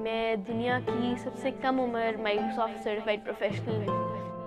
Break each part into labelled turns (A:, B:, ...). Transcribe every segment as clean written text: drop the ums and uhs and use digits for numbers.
A: मैं दुनिया की सबसे कम उम्र माइक्रोसॉफ्ट सर्टिफाइड प्रोफेशनल हूँ।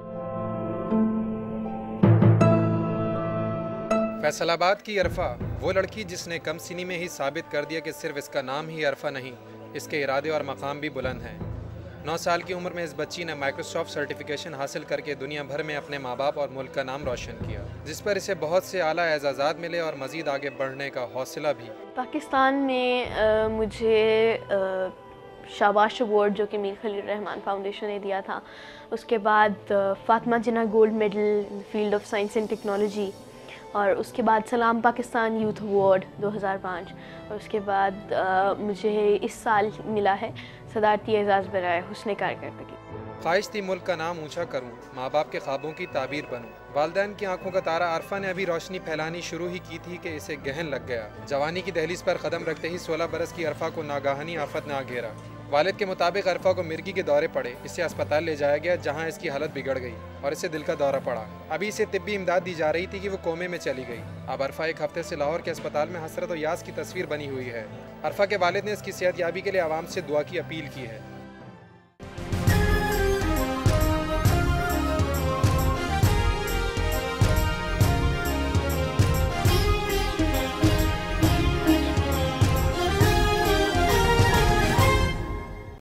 B: फैसलाबाद की अरफा, वो लड़की जिसने कम सिनी में ही साबित कर दिया कि सिर्फ इसका नाम ही अरफा नहीं, इसके इरादे और मकाम भी बुलंद हैं। 9 साल की उम्र में इस बच्ची ने माइक्रोसॉफ्ट सर्टिफिकेशन हासिल करके दुनिया भर में अपने माँ बाप और मुल्क का नाम रोशन किया, जिस पर इसे बहुत से आला एजाज़ात मिले और मज़ीद आगे बढ़ने का हौसला भी।
A: पाकिस्तान में मुझे शाबाश अवार्ड जो कि मीर खलील रहमान फाउंडेशन ने दिया था, उसके बाद Fatima Jinnah gold medal in field of science and technology, और उसके बाद सलाम पाकिस्तान यूथ अवार्ड 2005, और उसके बाद मुझे इस साल मिला है सदारती एजाज़ बराए हुस्न कारकर्दगी।
B: ख्वाहिश थी मुल्क का नाम ऊंचा करूं, माँ बाप के ख्वाबों की ताबीर बनूं। वालिदैन की आंखों का तारा अरफा ने अभी रोशनी फैलानी शुरू ही की थी कि इसे गहन लग गया। जवानी की दहलीज पर कदम रखते ही 16 बरस की अरफा को नागाहानी आफत ने आ घेरा। वालिद के मुताबिक अरफा को मिर्गी के दौरे पड़े, इसे अस्पताल ले जाया गया जहां इसकी हालत बिगड़ गई और इसे दिल का दौरा पड़ा। अभी इसे तिब्बी इमदाद दी जा रही थी कि वो कोमे में चली गई। अब अरफा एक हफ्ते से लाहौर के अस्पताल में हसरत और यास की तस्वीर बनी हुई है। अरफा के वालिद ने इसकी सेहतयाबी के लिए आवाम से दुआ की अपील की है।